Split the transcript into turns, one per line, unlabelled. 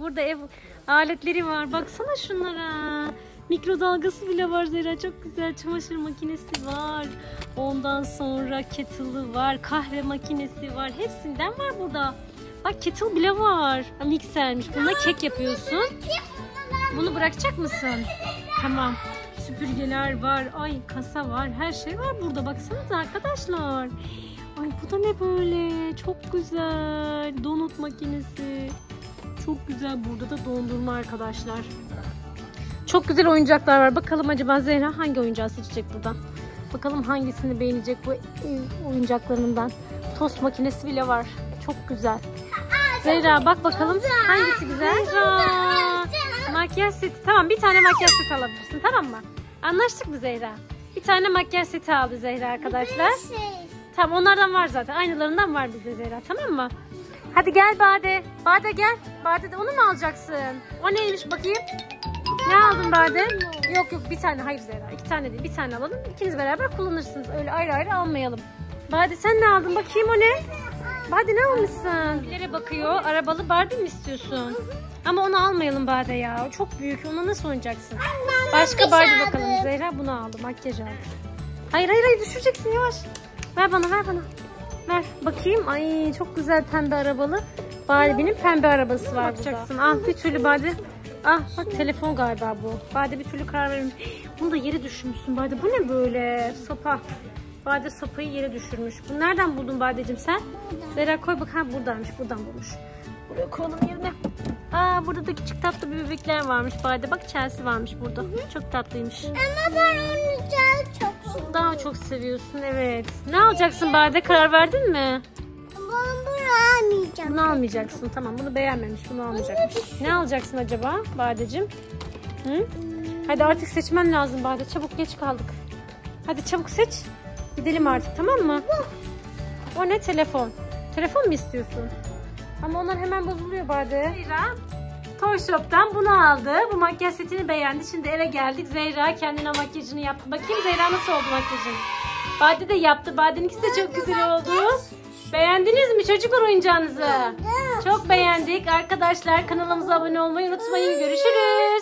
burada ev aletleri var. Baksana şunlara. Mikrodalgası bile var Zehra. Çok güzel. Çamaşır makinesi var. Ondan sonra kettle'ı var. Kahve makinesi var. Hepsinden var burada. Bak kettle bile var. Miksermiş. Bununla kek yapıyorsun. Bunu bırakacak mısın? Tamam. Süpürgeler var. Ay kasa var. Her şey var burada. Baksanıza arkadaşlar. Ay bu da ne böyle? Çok güzel. Donut makinesi. Çok güzel. Burada da dondurma arkadaşlar. Çok güzel oyuncaklar var. Bakalım acaba Zehra hangi oyuncağı seçecek buradan? Bakalım hangisini beğenecek bu oyuncaklarından. Tost makinesi bile var. Çok güzel. Zehra bak bakalım hangisi güzel? Makyaj seti. Tamam bir tane makyaj seti alabilirsin, tamam mı? Anlaştık mı Zehra? Bir tane makyaj seti aldı Zehra arkadaşlar. Tamam onlardan var zaten. Aynılarından var bizde Zehra, tamam mı? Hadi gel Bade. Bade gel. Bade de onu mu alacaksın? O neymiş bakayım? Ne aldın Bade? Yok bir tane. Hayır Zehra. 2 tane değil. Bir tane alalım. İkiniz beraber kullanırsınız. Öyle ayrı ayrı almayalım. Bade sen ne aldın? Bakayım o ne? Bade ne almışsın? Birileri bakıyor. Arabalı Barbie mi istiyorsun? Ama onu almayalım Bade ya. O çok büyük. Ona nasıl oynayacaksın? Başka Barbie bakalım. Zehra bunu aldı. Makyaj aldı. Hayır düşüreceksin yavaş. Ver bana. Ver. Bakayım. Ay çok güzel pembe arabalı. Barbie'nin pembe arabası var bakacaksın. Ah bir türlü Bade. Ah bak telefon galiba bu. Bade bir türlü karar vermiş. Bunu da yere düşürmüşsün Bade. Bu ne böyle? Sopa. Bade sopayı yere düşürmüş. Bunu nereden buldun Badeciğim sen? Zehra koy bak. Ha buradaymış. Buradan bulmuş. Buraya koyalım yerine. Aa burada da küçük tatlı bir bebekler varmış Bade. Bak Chelsea varmış burada. Çok tatlıymış.
Ama ben onu çok seviyorum.
Daha çok seviyorsun evet. Ne alacaksın Bade? Karar verdin mi?
Ben bunu almayacağım.
Bunu almayacaksın. Tamam bunu beğenmemiş. Bunu almayacakmış. Ne alacaksın acaba Badeciğim? Hı? Hadi artık seçmen lazım Bade. Çabuk geç kaldık. Hadi çabuk seç. Gidelim artık tamam mı? O ne telefon? Telefon mu istiyorsun? Ama onlar hemen bozuluyor Bade. Zehra Toy Shop'tan bunu aldı. Bu makyaj setini beğendi. Şimdi eve geldik. Zehra kendine makyajını yaptı. Bakayım Zehra nasıl oldu makyajın? Bade de yaptı. Bade'ninkisi de çok güzel oldu. Beğendiniz mi çocuklar oyuncağınızı? Çok beğendik. Arkadaşlar kanalımıza abone olmayı unutmayın. Görüşürüz.